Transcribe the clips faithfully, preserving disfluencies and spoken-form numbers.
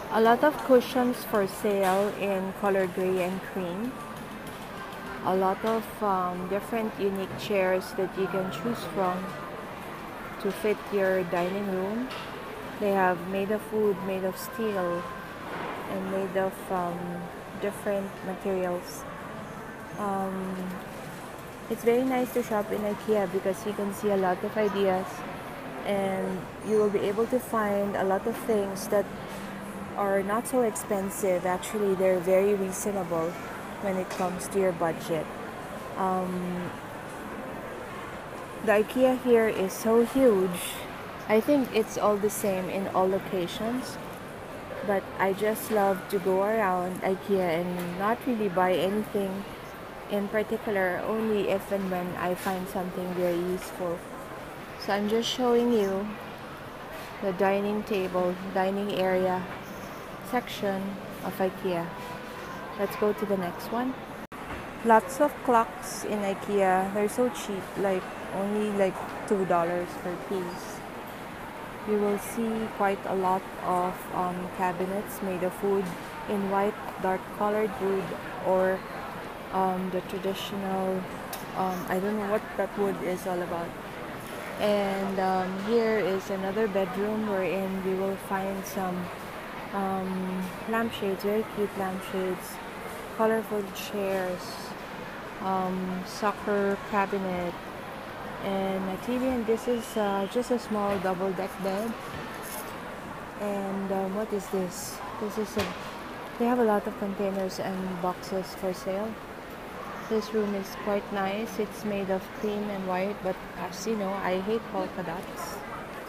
A lot of cushions for sale in color gray and cream. A lot of um, different unique chairs that you can choose from to fit your dining room. They have made of wood, made of steel, and made of um, different materials. Um, it's very nice to shop in IKEA because you can see a lot of ideas and you will be able to find a lot of things that are not so expensive. Actually, they're very reasonable when it comes to your budget. Um, the IKEA here is so huge. I think it's all the same in all locations. But I just love to go around IKEA and not really buy anything in particular, only if and when I find something very useful. So I'm just showing you the dining table, dining area section of IKEA. Let's go to the next one. Lots of clocks in IKEA. They're so cheap, like only like two dollars per piece. You will see quite a lot of um, cabinets made of wood in white, dark colored wood, or um, the traditional, um, I don't know what that wood is all about. And um, here is another bedroom wherein we will find some um, lampshades, very cute lampshades, colorful chairs, um, soccer cabinet, and a T V. And this is uh, just a small double deck bed. And um, what is this? This is a, they have a lot of containers and boxes for sale. This room is quite nice. It's made of cream and white, but as you know, I hate polka dots,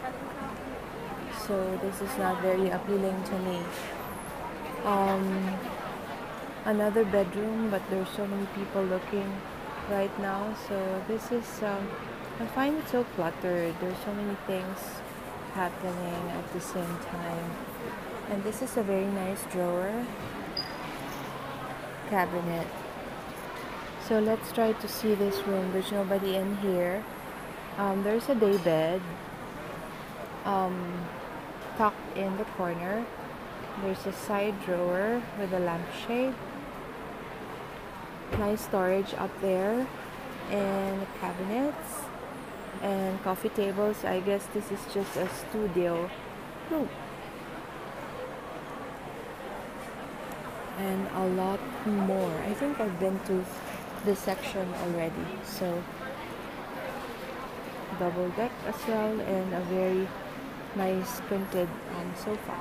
so this is not very appealing to me. Um, another bedroom, but there's so many people looking right now, so this is um, I find it so cluttered. There's so many things happening at the same time. And this is a very nice drawer cabinet. So let's try to see this room. There's nobody in here. Um, there's a day bed um, tucked in the corner. There's a side drawer with a lampshade. Nice storage up there, and cabinets and coffee tables. I guess this is just a studio. No. And a lot more. I think I've been to this section already. So double deck as well, and a very nice printed um, sofa.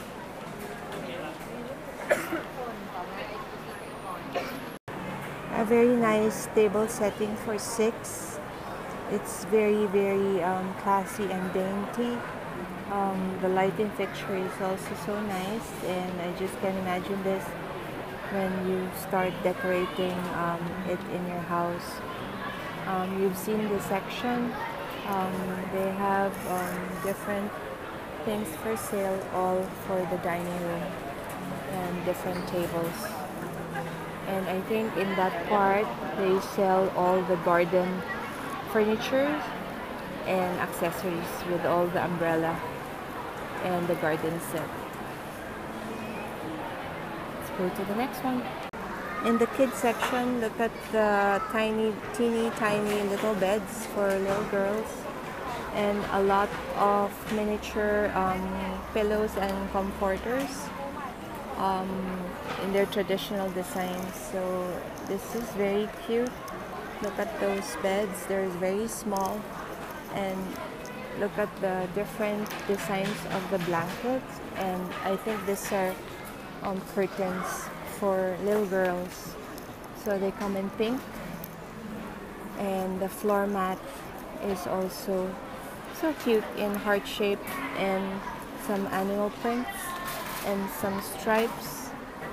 A very nice table setting for six. It's very very um, classy and dainty. Um, the lighting fixture is also so nice, and I just can imagine this when you start decorating um, it in your house. Um, you've seen this section. Um, they have um, different things for sale, all for the dining room, and different tables. And I think in that part they sell all the garden furniture and accessories with all the umbrella and the garden set. Let's go to the next one. In the kids section, look at the tiny, teeny, tiny little beds for little girls, and a lot of miniature um, pillows and comforters um, in their traditional designs. So this is very cute. Look at those beds. They're very small, and look at the different designs of the blankets. And I think these are um, curtains for little girls. So they come in pink, and the floor mat is also so cute in heart shape and some animal prints and some stripes.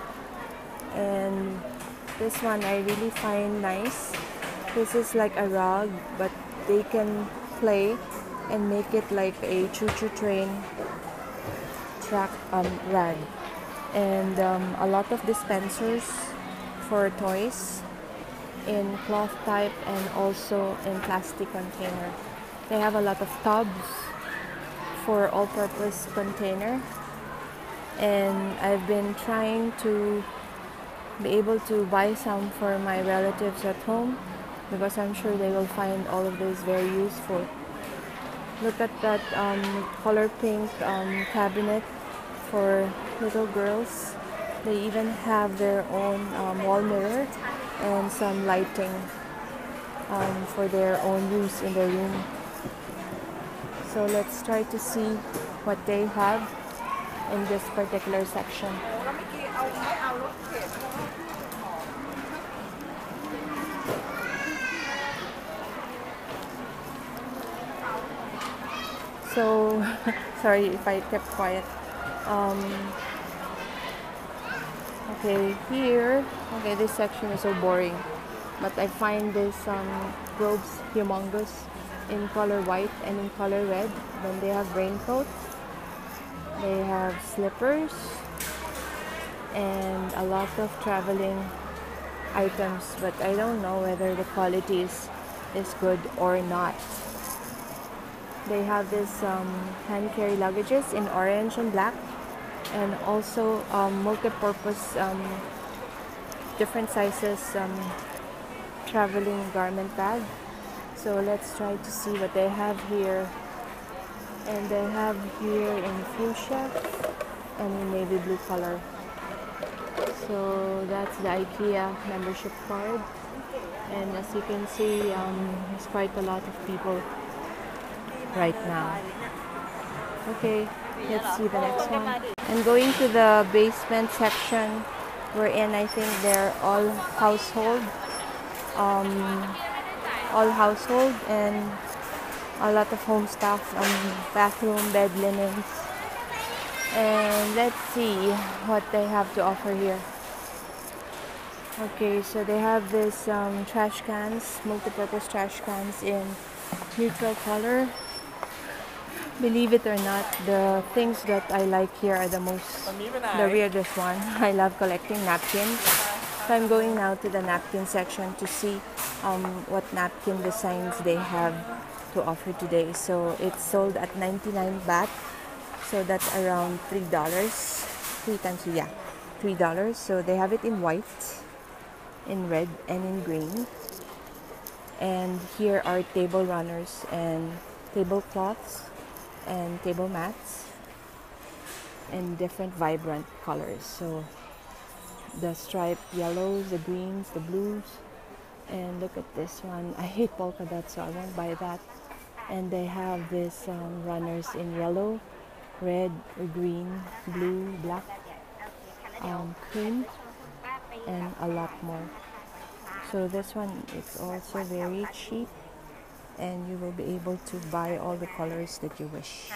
And this one I really find nice. This is like a rug, but they can play and make it like a choo-choo train track um, rug. And um, a lot of dispensers for toys in cloth type and also in plastic container. They have a lot of tubs for all-purpose container. and I've been trying to be able to buy some for my relatives at home because I'm sure they will find all of this very useful. Look at that um, color pink um, cabinet for little girls. They even have their own um, wall mirror and some lighting um, for their own use in their room. So let's try to see what they have in this particular section. So, sorry if I kept quiet. Um, okay, here, okay, this section is so boring. But I find this um, robes humongous in color white and in color red. Then they have raincoats. They have slippers. And a lot of traveling items. But I don't know whether the quality is, is good or not. They have this um, hand carry luggages in orange and black, and also um, multi-purpose, um, different sizes um, traveling garment bag. So let's try to see what they have here. And they have here in fuchsia and in navy blue color. So that's the IKEA membership card. And as you can see, um, there's quite a lot of people right now. Okay, let's see the next one. And going to the basement section, we're in, I think they're all household, um, all household, and a lot of home stuff, um, bathroom, bed linens. And let's see what they have to offer here. Okay, so they have this um, trash cans, multi-purpose trash cans in neutral color. Believe it or not, the things that I like here are the most, the weirdest one. I love collecting napkins. So I'm going now to the napkin section to see um, what napkin designs they have to offer today. So it's sold at ninety-nine baht. So that's around three dollars. Three times, yeah, three dollars. So they have it in white, in red, and in green. And here are table runners and tablecloths and table mats in different vibrant colors. So the striped yellows, the greens, the blues, and look at this one. I hate polka dots, so I won't buy that. And they have this um, runners in yellow, red, green, blue, black, um, cream, and a lot more. So this one is also very cheap, and you will be able to buy all the colors that you wish.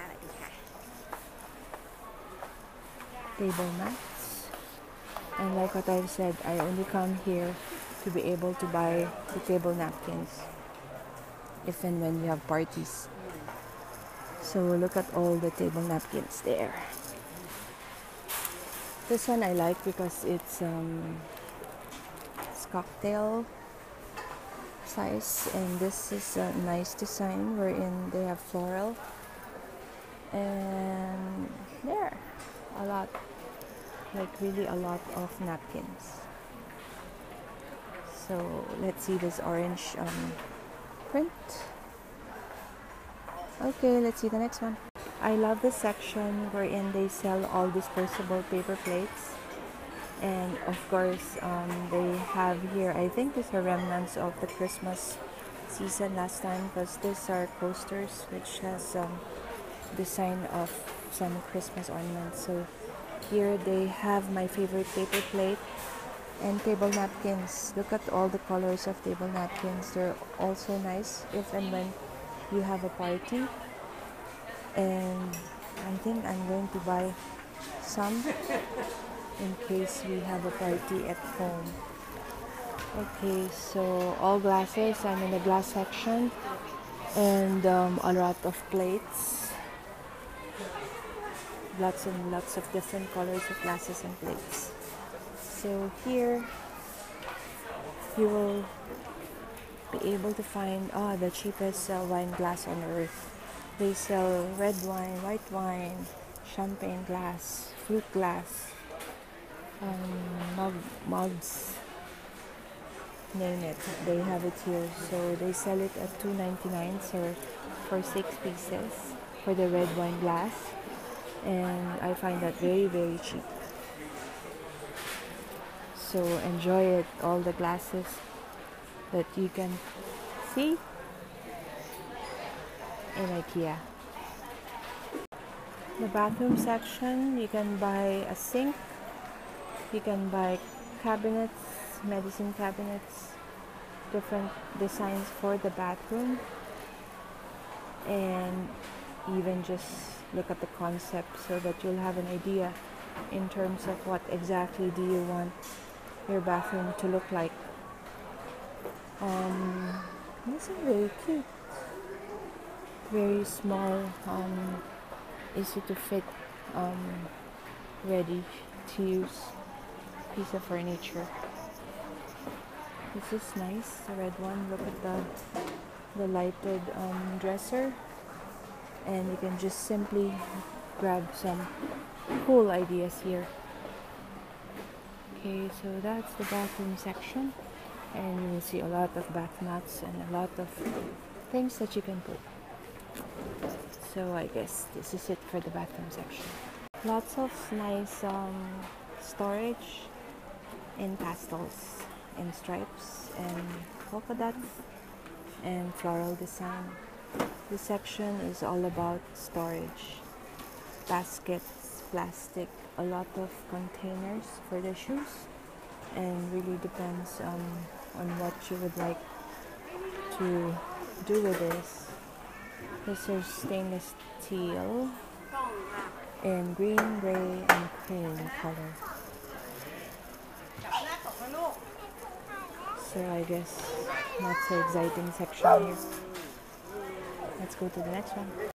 Table mats. And like what I've said, I only come here to be able to buy the table napkins if and when you have parties. So look at all the table napkins there. This one I like because it's, um, it's cocktail size, and this is a nice design wherein they have floral, and there a lot, like really a lot of napkins. So let's see this orange um, print. Okay, let's see the next one. I love this section wherein they sell all disposable paper plates. And of course, um, they have here, I think these are remnants of the Christmas season last time, because these are coasters which has um, design of some Christmas ornaments. So here they have my favorite paper plate and table napkins. Look at all the colors of table napkins. They're also nice if and when you have a party. And I think I'm going to buy some in case we have a party at home. Okay, so all glasses. I'm in the glass section, and um, a lot of plates. Lots and lots of different colors of glasses and plates. So here you will be able to find oh, the cheapest uh, wine glass on earth. They sell red wine, white wine, champagne glass, fruit glass, um, mug, mugs, name it, they have it here. So they sell it at two ninety-nine, so for six pieces for the red wine glass, and I find that very very cheap. So enjoy it, all the glasses that you can see in IKEA. The bathroom section, you can buy a sink, you can buy cabinets, medicine cabinets, different designs for the bathroom, and even just look at the concept so that you'll have an idea in terms of what exactly do you want your bathroom to look like. Um, this is very cute, very small, um, easy to fit, um, ready to use piece of furniture. This is nice, the red one. Look at the the lighted um, dresser, and you can just simply grab some cool ideas here. Okay, so that's the bathroom section, and you will see a lot of bath mats and a lot of things that you can put. So I guess this is it for the bathroom section. Lots of nice um, storage in pastels and stripes and polka dots and floral design. This section is all about storage, baskets, plastic, a lot of containers for the shoes, and really depends um, on what you would like to do with this. This is stainless steel in green, gray, and cream color. So I guess not so exciting section here. Let's go to the next one.